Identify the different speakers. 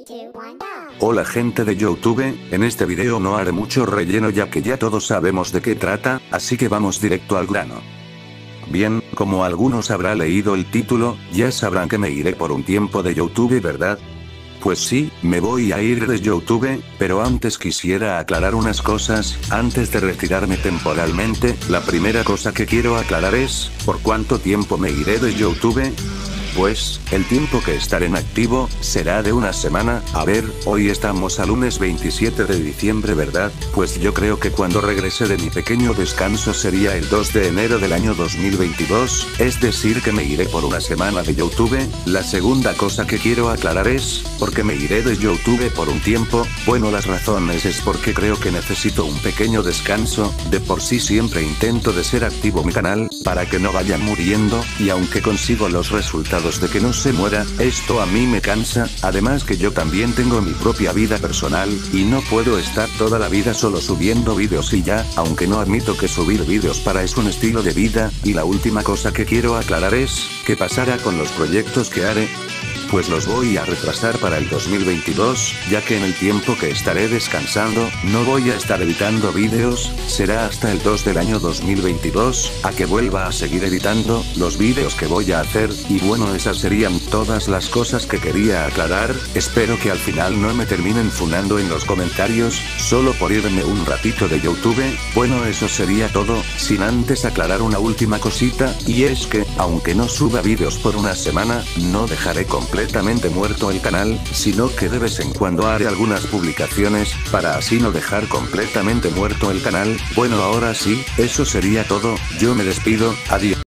Speaker 1: Hola gente de YouTube, en este video no haré mucho relleno ya que ya todos sabemos de qué trata, así que vamos directo al grano. Bien, como algunos habrá leído el título, ya sabrán que me iré por un tiempo de YouTube, ¿verdad? Pues sí, me voy a ir de YouTube, pero antes quisiera aclarar unas cosas. Antes de retirarme temporalmente, la primera cosa que quiero aclarar es, ¿por cuánto tiempo me iré de YouTube? Pues, el tiempo que estaré en activo, será de una semana. A ver, hoy estamos a lunes 27 de diciembre, ¿verdad? Pues yo creo que cuando regrese de mi pequeño descanso sería el 2 de enero del año 2022, es decir que me iré por una semana de YouTube. La segunda cosa que quiero aclarar es, ¿por qué me iré de YouTube por un tiempo? Bueno, las razones es porque creo que necesito un pequeño descanso. De por sí siempre intento de ser activo mi canal, para que no vaya muriendo, y aunque consigo los resultados de que no se muera, esto a mí me cansa. Además que yo también tengo mi propia vida personal, y no puedo estar toda la vida solo subiendo vídeos y ya, aunque no admito que subir vídeos para es un estilo de vida. Y la última cosa que quiero aclarar es, ¿qué pasará con los proyectos que haré? Pues los voy a retrasar para el 2022, ya que en el tiempo que estaré descansando, no voy a estar editando vídeos, será hasta el 2 del año 2022, a que vuelva a seguir editando los vídeos que voy a hacer. Y bueno, esas serían todas las cosas que quería aclarar. Espero que al final no me terminen funando en los comentarios, solo por irme un ratito de YouTube. Bueno, eso sería todo, sin antes aclarar una última cosita, y es que, aunque no suba vídeos por una semana, no dejaré completamente muerto el canal, sino que de vez en cuando haré algunas publicaciones, para así no dejar completamente muerto el canal. Bueno, ahora sí, eso sería todo, yo me despido, adiós.